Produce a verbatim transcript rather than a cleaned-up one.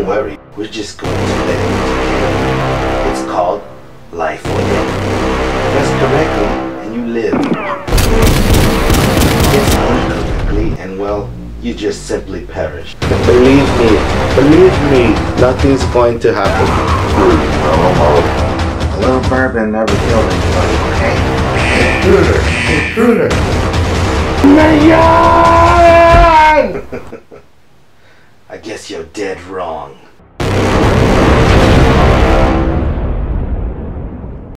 Don't worry, we're just going to let it. It's called life or death. Press correctly and you live. Guess incorrectly and well, you just simply perish. Believe me, believe me, nothing's going to happen. A little bourbon never killed anybody, okay? Intruder! Intruder! Man! I guess you're dead wrong.